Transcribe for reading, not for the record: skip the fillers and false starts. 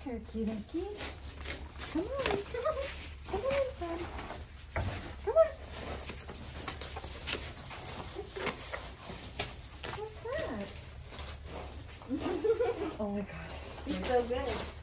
Turkey, turkey. Come on, come on. Come on, son. Come on. What's that? Oh my gosh. He's so good.